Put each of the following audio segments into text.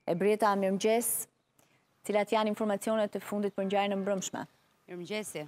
Brita, mirëmëngjes. Cilat janë informacionet e fundit për ngjarjen e mbrëmshme? Mirëmëngjesi.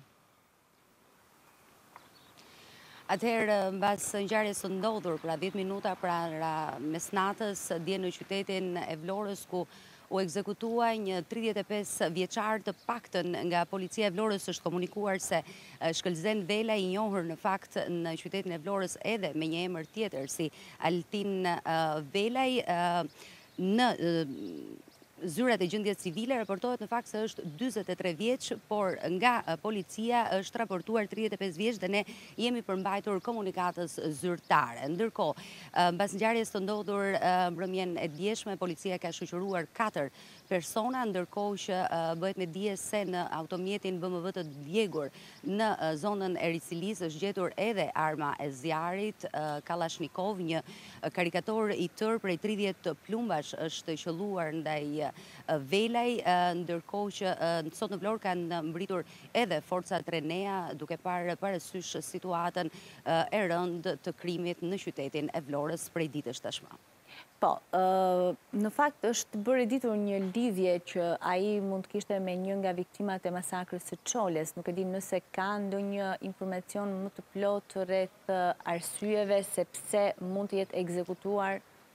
Atëherë, mbas ngjarjes së ndodhur pra 10 minuta para mesnatës dje në qytetin e Vlorës, ku u ekzekutua një 35 vjeçar, të paktën nga policia e Vlorës është komunikuar se shkëlqen vela i njohur në fakt në qytetin e Vlorës edhe me një emër tjetër si Altin Velaj. Në zyrat e gjendjes civile raportohet në fakt se është 43 vjeç, por nga policia është raportuar 35 vjeç dhe ne jemi përmbajtur komunikatës zyrtare. Ndërkohë, mbas ngjarjes të ndodhur mbrëmjen e djeshme, policia ka shoqëruar 4 persona, ndërkohë që bëhet me dije se në automjetin BMW të djegur në zonën e Ricilis është gjetur edhe arma e zjarit, Kalashnikov, një karikator i tërë prej 30 plumbash është qelluar ndaj Velaj, ndërkohë që sot në Vlorë kanë mbritur edhe forcat Renea, duke parë parasysh situatën e rëndë të krimit në qytetin e Vlorës prej ditësh tashmë. Po, në fakt është bërë ditur një lidhje që ai mund të kishte me një nga viktimat e masakrës së Çoles. Nuk e dim nëse ka ndonjë informacion më të plotë rreth arsyeve se pse mund të jetë ekzekutuar.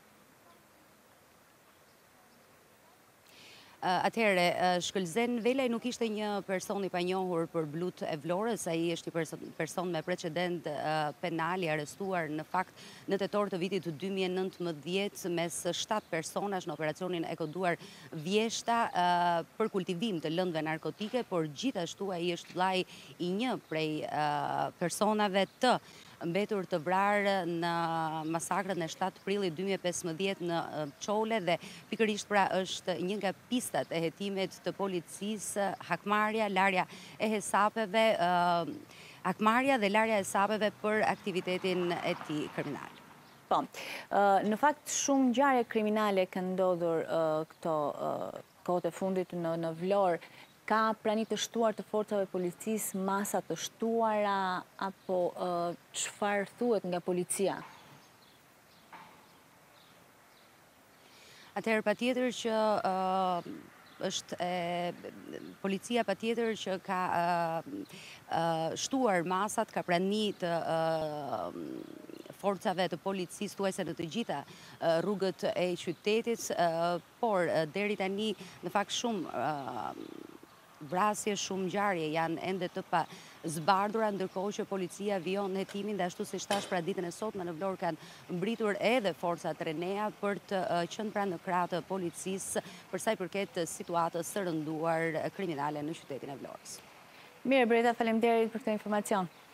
Atëherë, shkëlqen Velaj nuk ishte një person i panjohur për blut e Vlorës, ai është një person me precedent penal i arrestuar në fakt në tetor të vitit 2019 mes 7 personash në operacionin e koduar Vjeshta për kultivim të lëndëve narkotike, por gjithashtu ai është vllai i një prej personave të mbetur të vrarë në masakrën e 7 prillit 2015 në Çole dhe pikërisht pra është një nga pistat e hetimit të policisë, hakmarrja, larja e hesapeve, hakmarrja dhe larja e hesapeve për aktivitetin e tij kriminal. Po, në fakt shumë ngjarje kriminale kanë ndodhur këto kohët e fundit në Vlorë. Ka prani të shtuar të forcave policisë, masa të shtuara, apo çfarë thuhet nga policia? Atëherë patjetër që policia patjetër që ka shtuar masat, ka prani të forcave të policisë thuajse në të gjitha rrugët e qytetit, por deri tani në fakt shumë vrasje, shumë ngjarje janë ende të pa zbardura, ndërkohë që policia vijon hetimin dhe ashtu siç thash pra ditën e sotme në Vlorë kanë mbritur edhe forcat Renea për të qenë pranë në krah të policisë për sa i përket situatës së rënduar kriminale në qytetin e Vlorës. Mirë, Brita, faleminderit për këtë informacion.